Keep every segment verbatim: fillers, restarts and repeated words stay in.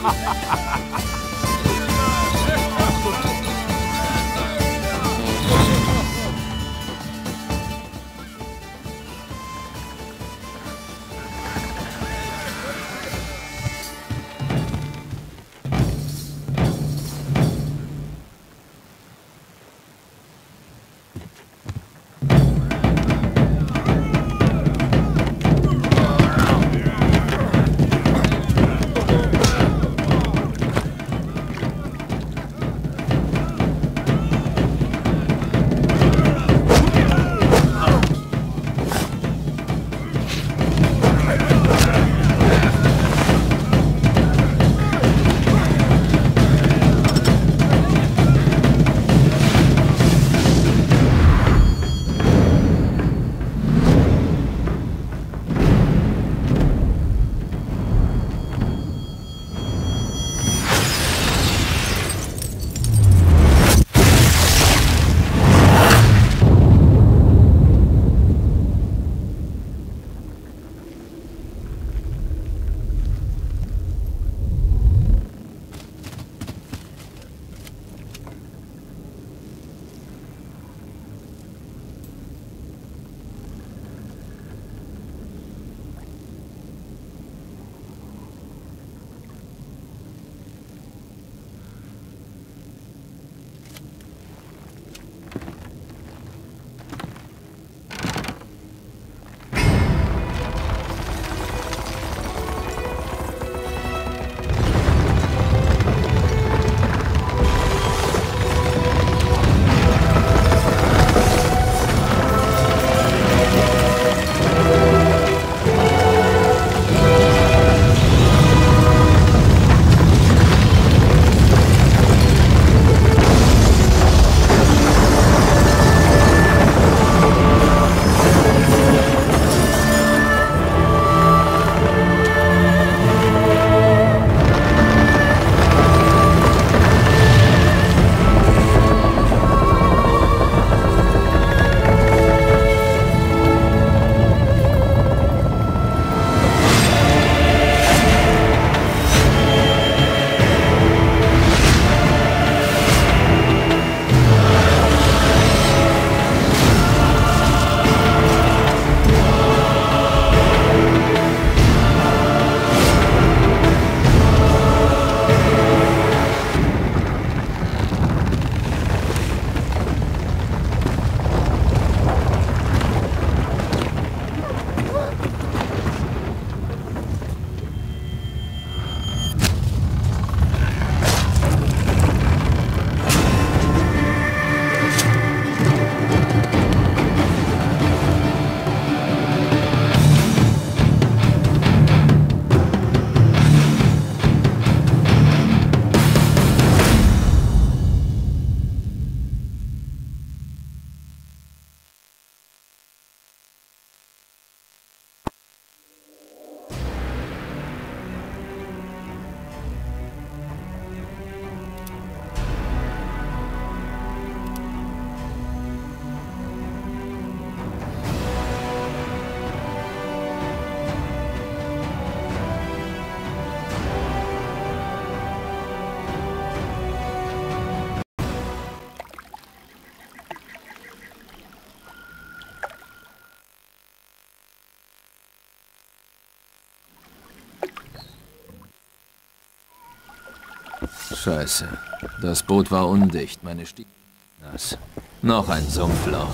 Scheiße. Das Boot war undicht. Meine Stiefel... Nass. Noch ein Sumpfloch.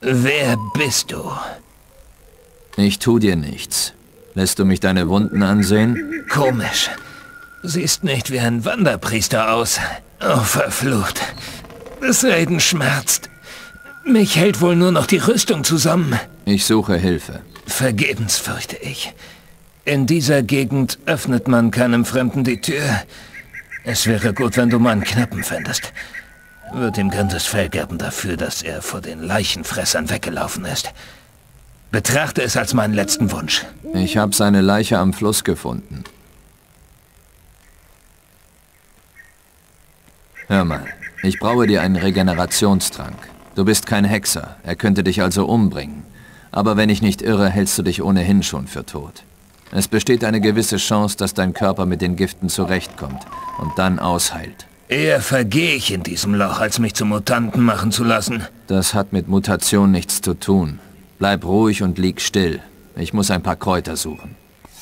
Wer bist du? Ich tu dir nichts. Lässt du mich deine Wunden ansehen? Komisch. Siehst nicht wie ein Wanderpriester aus. Oh, verflucht. Das Reden schmerzt. Mich hält wohl nur noch die Rüstung zusammen. Ich suche Hilfe. Vergebens, fürchte ich. In dieser Gegend öffnet man keinem Fremden die Tür. Es wäre gut, wenn du mal einen Knappen fändest. Wird ihm geringes Fell geben dafür, dass er vor den Leichenfressern weggelaufen ist. Betrachte es als meinen letzten Wunsch. Ich habe seine Leiche am Fluss gefunden. Hör mal, ich brauche dir einen Regenerationstrank. Du bist kein Hexer, er könnte dich also umbringen. Aber wenn ich nicht irre, hältst du dich ohnehin schon für tot. Es besteht eine gewisse Chance, dass dein Körper mit den Giften zurechtkommt und dann ausheilt. Eher vergehe ich in diesem Loch, als mich zum Mutanten machen zu lassen. Das hat mit Mutation nichts zu tun. Bleib ruhig und lieg still. Ich muss ein paar Kräuter suchen.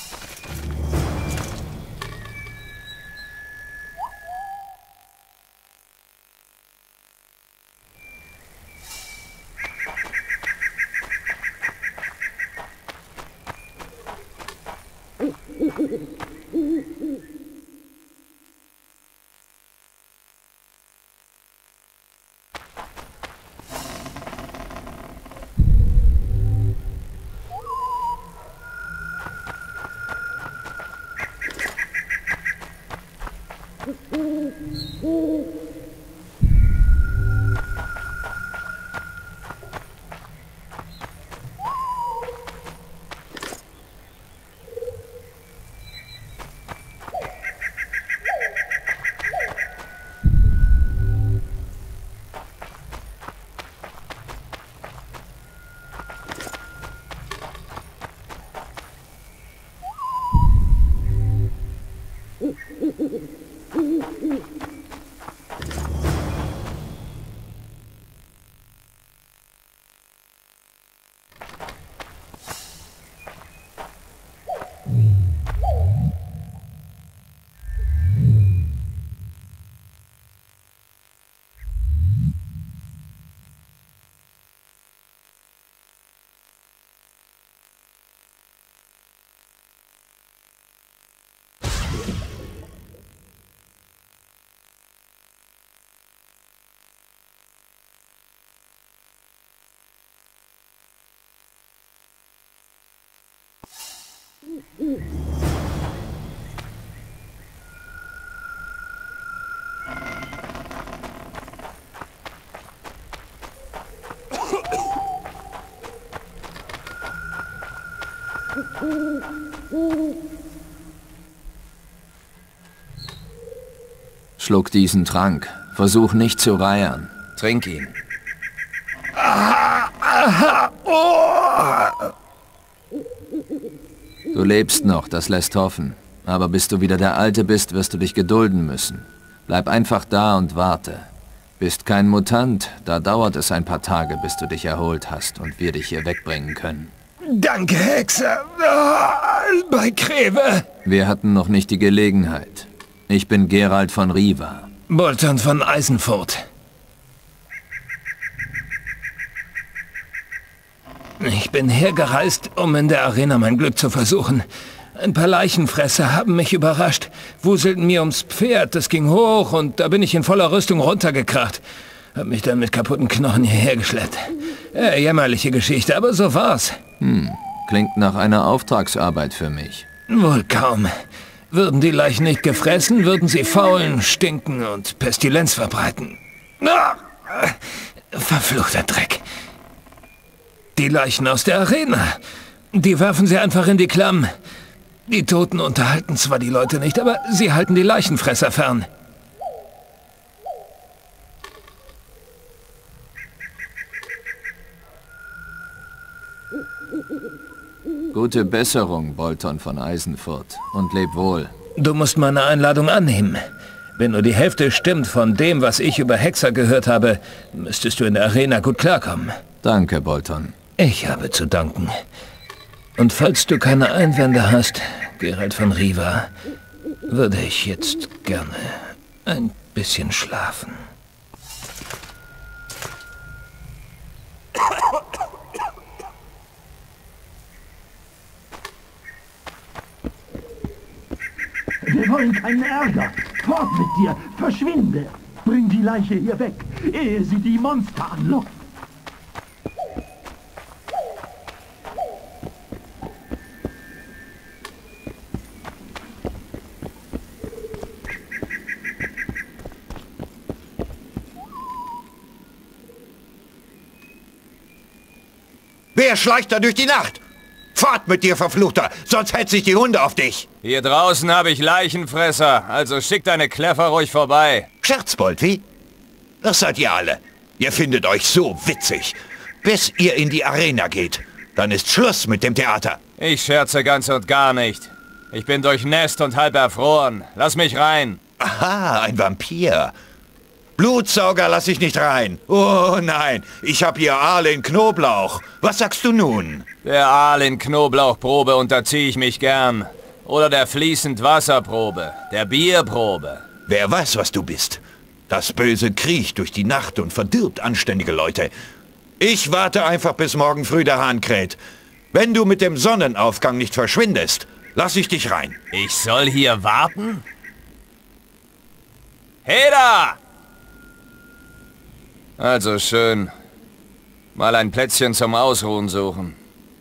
Schluck diesen Trank. Versuch nicht zu reiern. Trink ihn. Du lebst noch, das lässt hoffen. Aber bis du wieder der Alte bist, wirst du dich gedulden müssen. Bleib einfach da und warte. Bist kein Mutant, da dauert es ein paar Tage, bis du dich erholt hast und wir dich hier wegbringen können. Danke, Hexer. Oh, bei Greve. Wir hatten noch nicht die Gelegenheit. Ich bin Geralt von Riva. Bolton von Eisenfurt. Ich bin hergereist, um in der Arena mein Glück zu versuchen. Ein paar Leichenfresser haben mich überrascht, wuselten mir ums Pferd, das ging hoch und da bin ich in voller Rüstung runtergekracht. Hab mich dann mit kaputten Knochen hierher geschleppt. Äh, jämmerliche Geschichte, aber so war's. Hm, klingt nach einer Auftragsarbeit für mich. Wohl kaum. Würden die Leichen nicht gefressen, würden sie faulen, stinken und Pestilenz verbreiten. Ah, verfluchter Dreck. Die Leichen aus der Arena. Die werfen sie einfach in die Klamm. Die Toten unterhalten zwar die Leute nicht, aber sie halten die Leichenfresser fern. Gute Besserung, Bolton von Eisenfurt. Und leb wohl. Du musst meine Einladung annehmen. Wenn nur die Hälfte stimmt von dem, was ich über Hexer gehört habe, müsstest du in der Arena gut klarkommen. Danke, Bolton. Ich habe zu danken. Und falls du keine Einwände hast, Geralt von Riva, würde ich jetzt gerne ein bisschen schlafen. wollen keinen Ärger. Fort mit dir, verschwinde. Bring die Leiche hier weg, ehe sie die Monster anlockt. Wer schleicht da durch die Nacht? Fort mit dir, Verfluchter, sonst hetze ich die Hunde auf dich. Hier draußen habe ich Leichenfresser, also schick deine Kleffer ruhig vorbei. Scherzbold, wie? Das seid ihr alle. Ihr findet euch so witzig. Bis ihr in die Arena geht. Dann ist Schluss mit dem Theater. Ich scherze ganz und gar nicht. Ich bin durchnässt und halb erfroren. Lass mich rein. Aha, ein Vampir. Blutsauger lass ich nicht rein. Oh nein, ich hab hier Aal in Knoblauch. Was sagst du nun? Der Aal in Knoblauchprobe unterziehe ich mich gern. Oder der fließend Wasserprobe, der Bierprobe. Wer weiß, was du bist. Das Böse kriecht durch die Nacht und verdirbt anständige Leute. Ich warte einfach, bis morgen früh der Hahn kräht. Wenn du mit dem Sonnenaufgang nicht verschwindest, lass ich dich rein. Ich soll hier warten? Heda! Also schön. Mal ein Plätzchen zum Ausruhen suchen.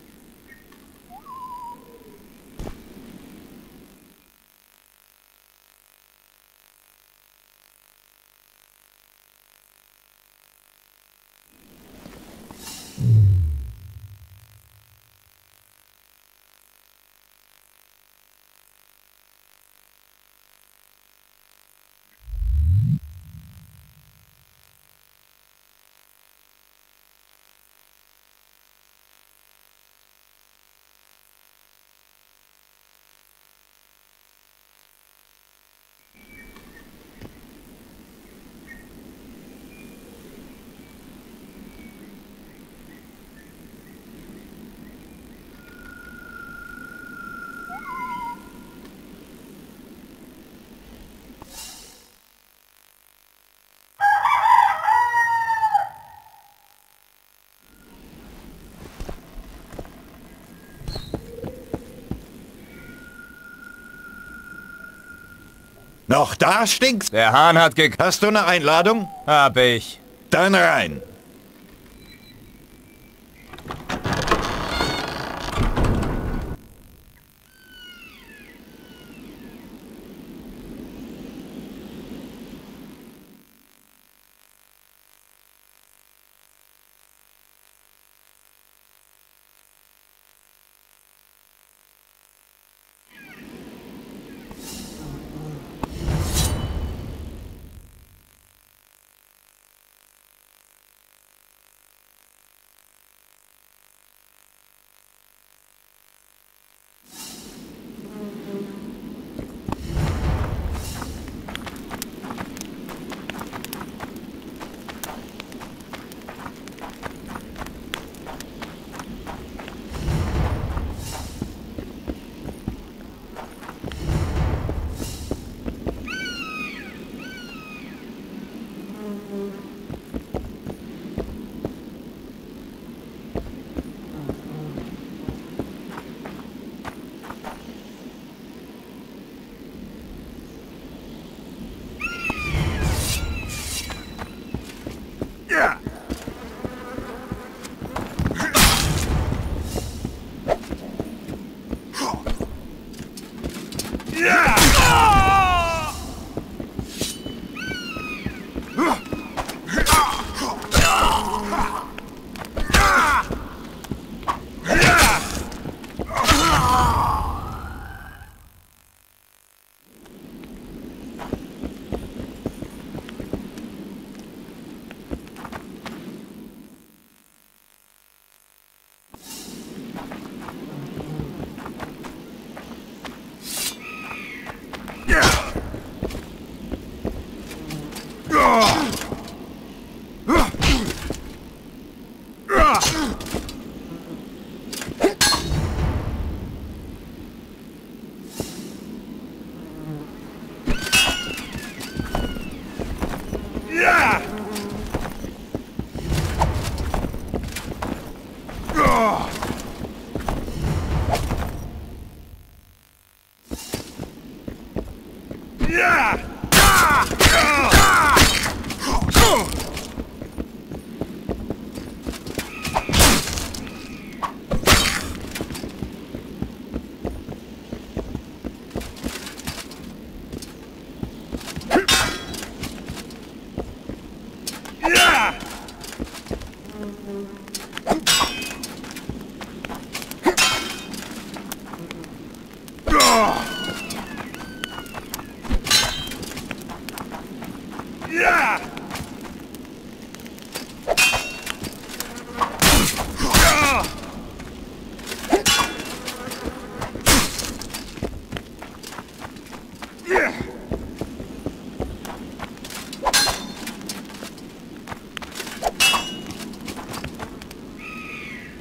Noch da stinkt's? Der Hahn hat ge... Hast du eine Einladung? Hab ich. Dann rein.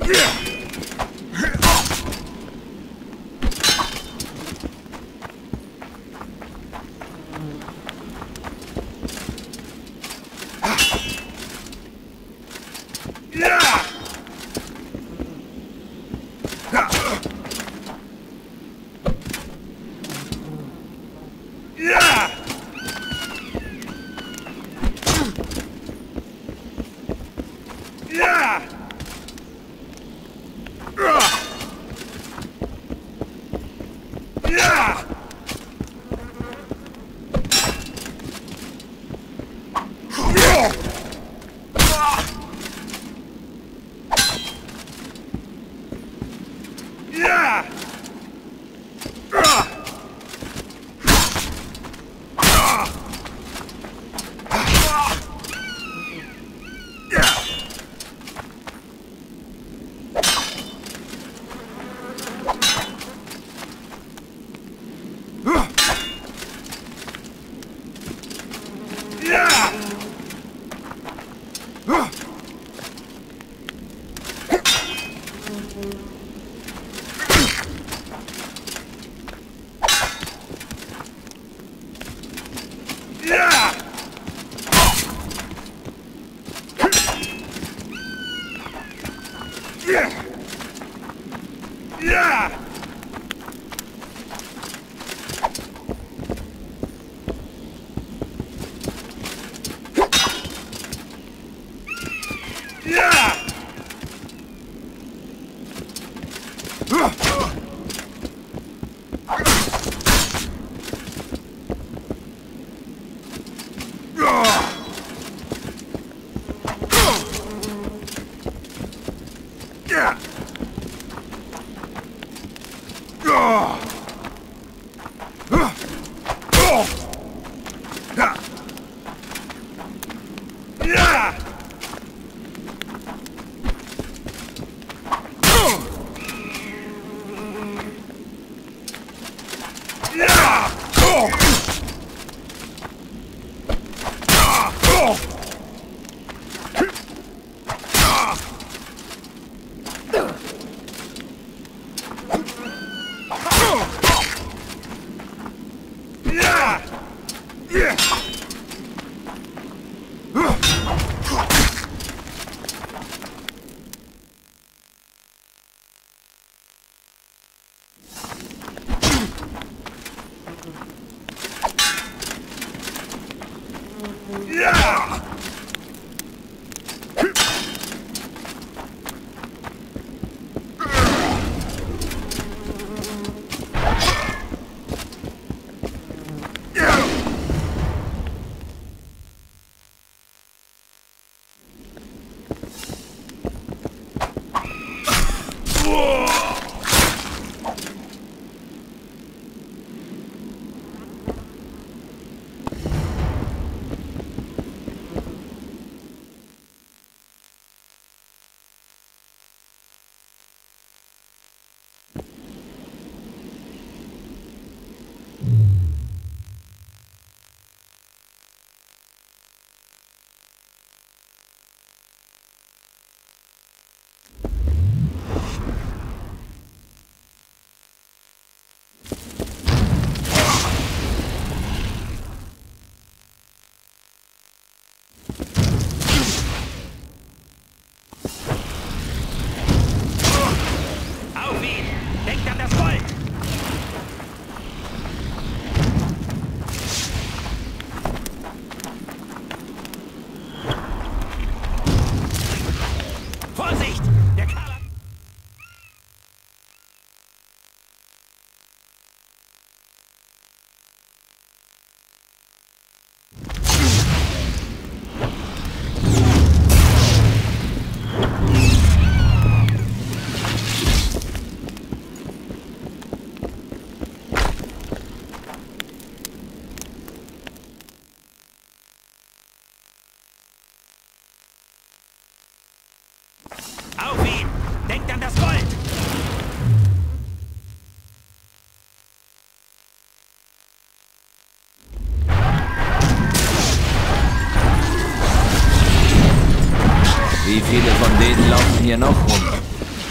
Wie viele von denen laufen hier noch rum?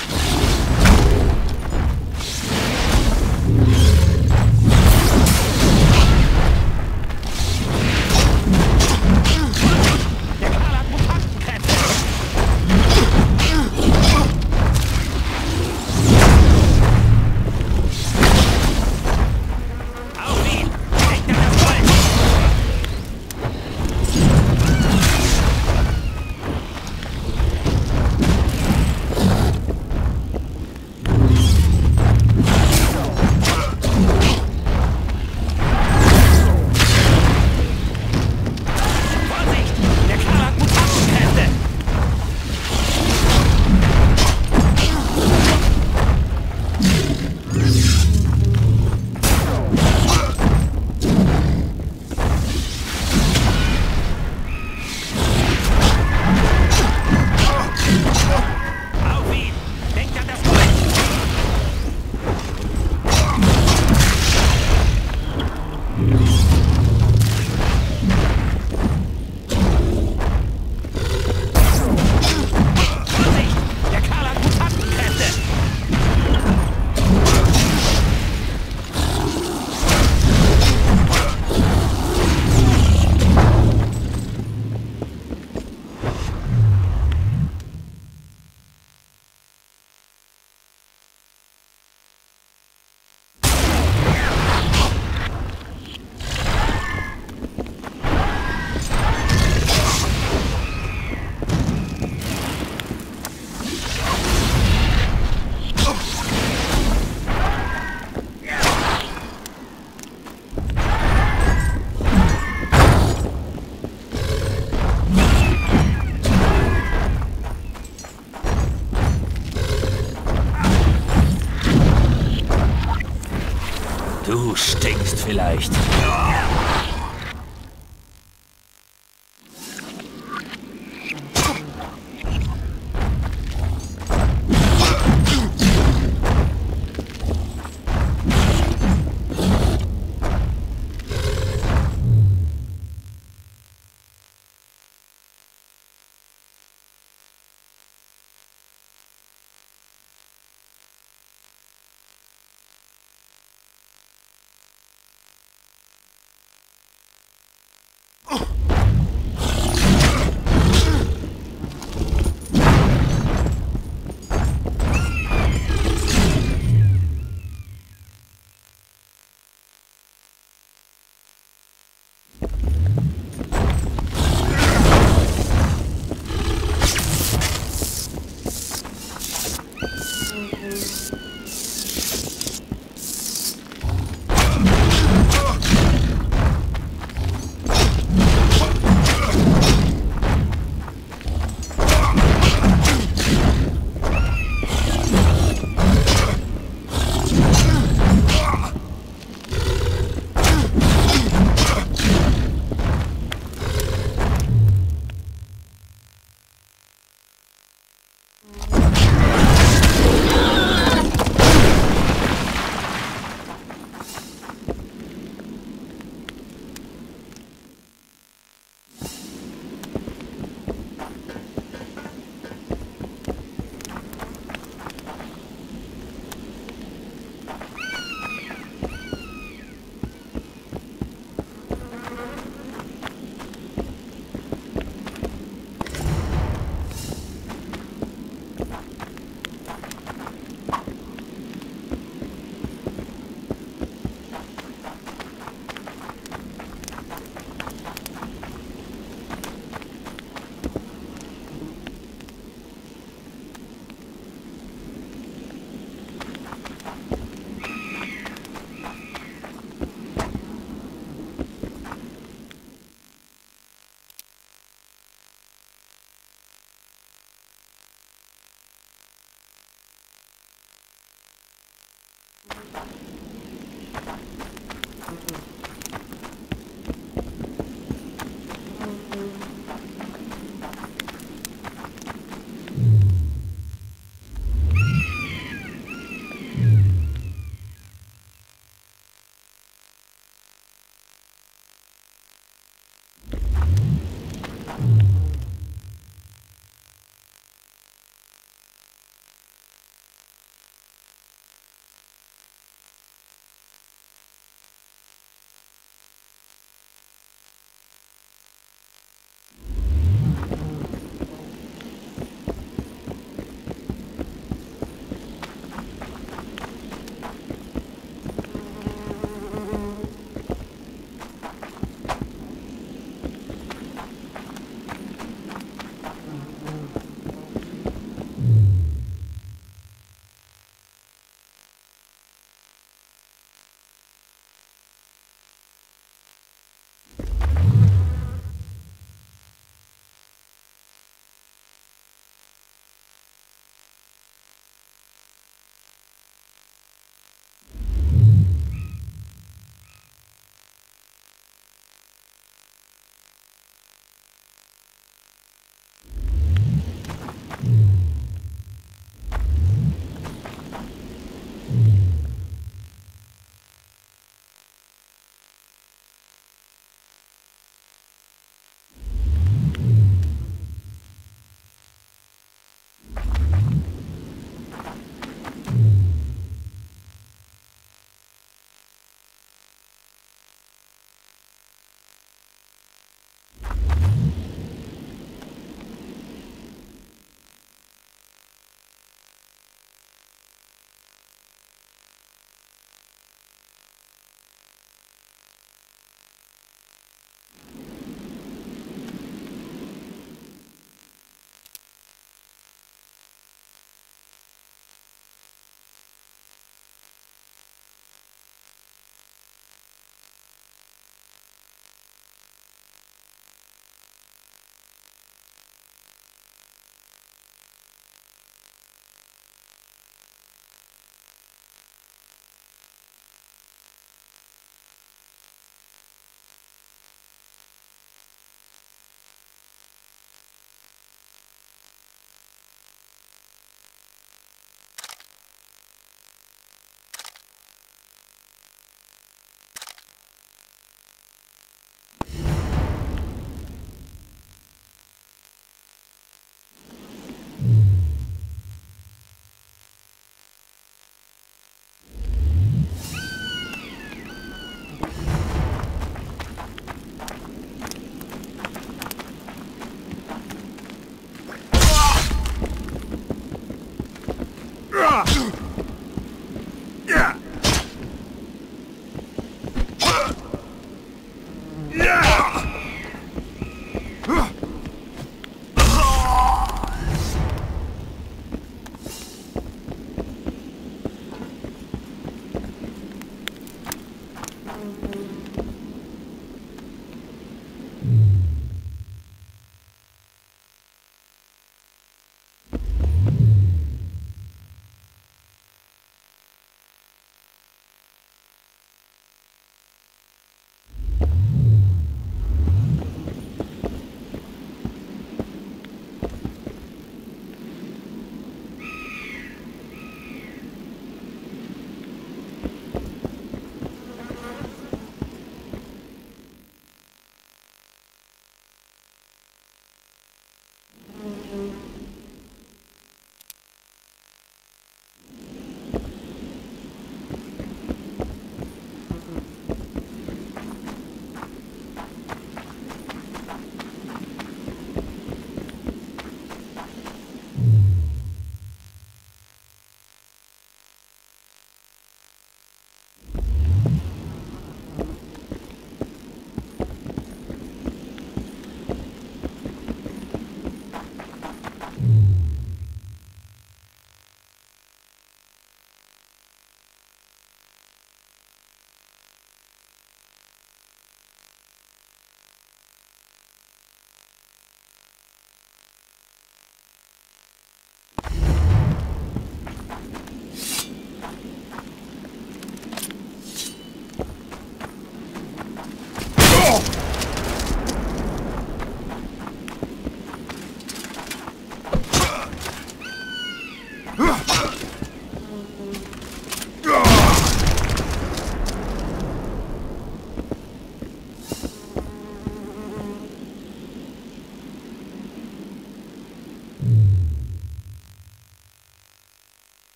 stinkst vielleicht.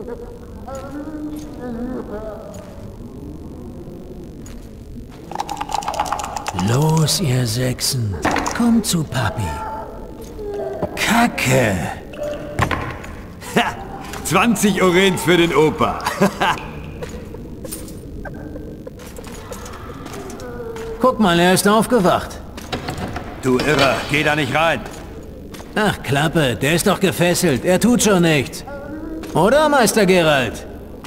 Los, ihr Sechsen. Kommt zu Papi. Kacke. Ha! zwanzig Orens für den Opa. Guck mal, er ist aufgewacht. Du Irrer, geh da nicht rein. Ach, Klappe, der ist doch gefesselt. Er tut schon nichts. Oder, Meister Geralt?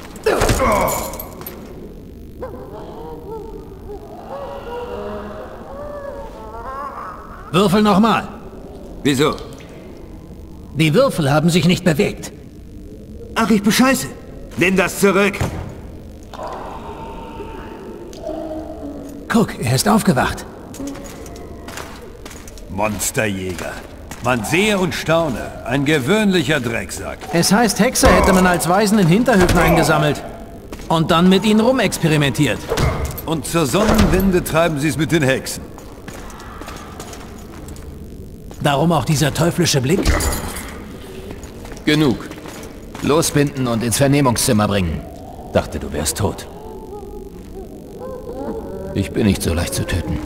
Würfel nochmal. Wieso? Die Würfel haben sich nicht bewegt. Ach, ich bescheiße. Nimm das zurück. Guck, er ist aufgewacht. Monsterjäger. Man sehe und staune. Ein gewöhnlicher Drecksack. Es heißt, Hexer hätte man als Weisen in Hinterhöfen eingesammelt. Und dann mit ihnen rumexperimentiert. Und zur Sonnenwende treiben sie es mit den Hexen. Darum auch dieser teuflische Blick? Genug. Losbinden und ins Vernehmungszimmer bringen. Dachte, du wärst tot. Ich bin nicht so leicht zu töten.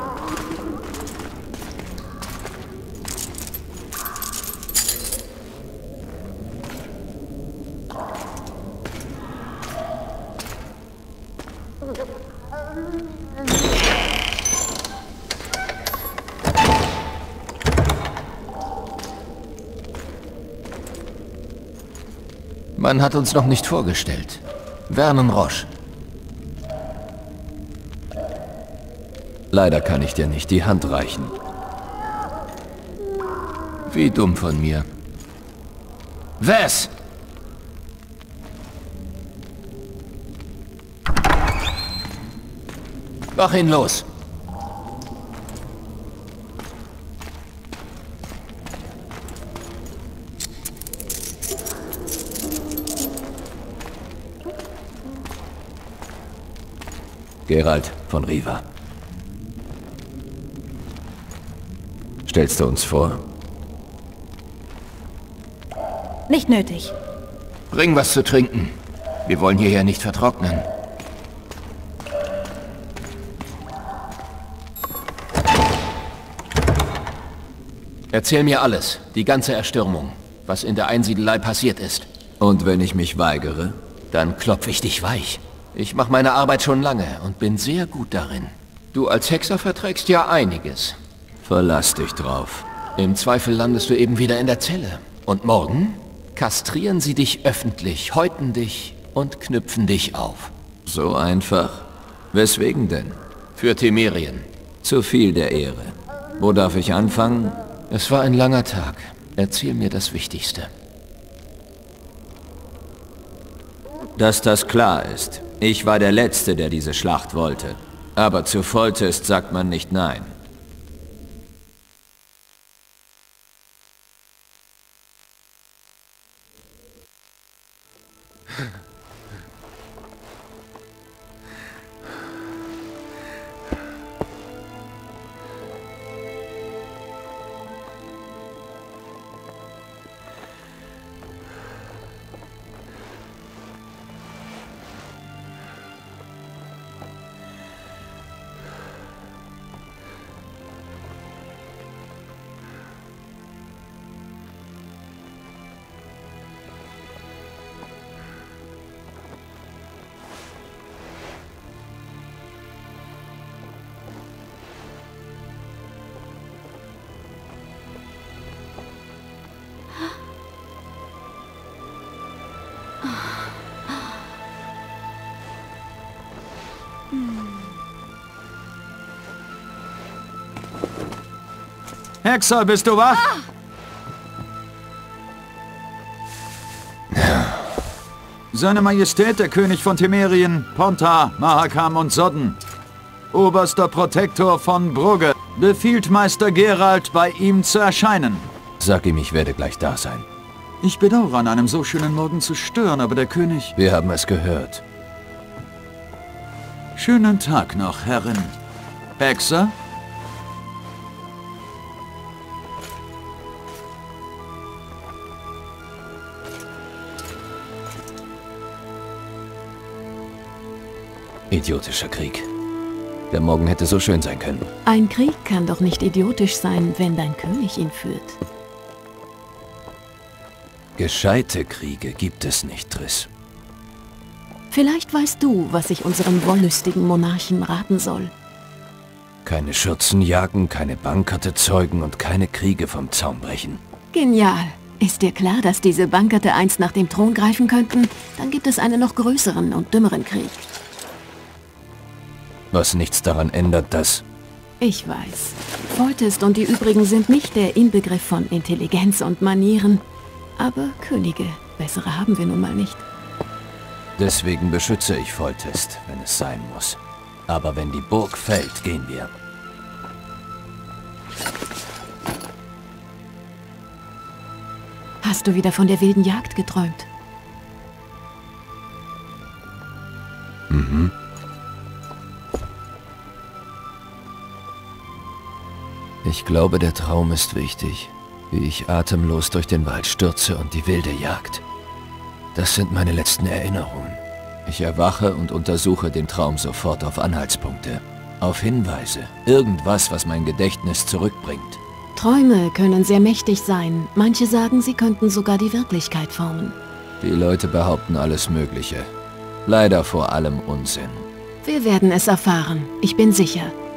Man hat uns noch nicht vorgestellt. Vernon Roche. Leider kann ich dir nicht die Hand reichen. Wie dumm von mir. Was? Mach ihn los. Geralt von Riva. Stellst du uns vor? Nicht nötig. Bring was zu trinken. Wir wollen hierher nicht vertrocknen. Erzähl mir alles, die ganze Erstürmung, was in der Einsiedelei passiert ist. Und wenn ich mich weigere? Dann klopf ich dich weich. Ich mache meine Arbeit schon lange und bin sehr gut darin. Du als Hexer verträgst ja einiges. Verlass dich drauf. Im Zweifel landest du eben wieder in der Zelle. Und morgen kastrieren sie dich öffentlich, häuten dich und knüpfen dich auf. So einfach? Weswegen denn? Für Temerien. Zu viel der Ehre. Wo darf ich anfangen? Es war ein langer Tag. Erzähl mir das Wichtigste. Dass das klar ist. Ich war der Letzte, der diese Schlacht wollte. Aber zu Foltest sagt man nicht nein. Hexer, bist du wach? Seine Majestät, der König von Temerien, Pontar, Mahakam und Sodden, oberster Protektor von Brugge, befiehlt Meister Geralt, bei ihm zu erscheinen. Sag ihm, ich werde gleich da sein. Ich bedauere, an einem so schönen Morgen zu stören, aber der König... Wir haben es gehört. Schönen Tag noch, Herrin. Hexer? Idiotischer Krieg. Der Morgen hätte so schön sein können. Ein Krieg kann doch nicht idiotisch sein, wenn dein König ihn führt. Gescheite Kriege gibt es nicht, Triss. Vielleicht weißt du, was ich unserem wollüstigen Monarchen raten soll. Keine Schürzen jagen, keine Bankerte zeugen und keine Kriege vom Zaun brechen. Genial. Ist dir klar, dass diese Bankerte einst nach dem Thron greifen könnten? Dann gibt es einen noch größeren und dümmeren Krieg. Was nichts daran ändert, dass... Ich weiß. Foltest und die übrigen sind nicht der Inbegriff von Intelligenz und Manieren. Aber Könige, bessere haben wir nun mal nicht. Deswegen beschütze ich Foltest, wenn es sein muss. Aber wenn die Burg fällt, gehen wir. Hast du wieder von der wilden Jagd geträumt? Mhm. Ich glaube, der Traum ist wichtig. Wie ich atemlos durch den Wald stürze und die wilde Jagd. Das sind meine letzten Erinnerungen. Ich erwache und untersuche den Traum sofort auf Anhaltspunkte. Auf Hinweise. Irgendwas, was mein Gedächtnis zurückbringt. Träume können sehr mächtig sein. Manche sagen, sie könnten sogar die Wirklichkeit formen. Die Leute behaupten alles Mögliche. Leider vor allem Unsinn. Wir werden es erfahren. Ich bin sicher.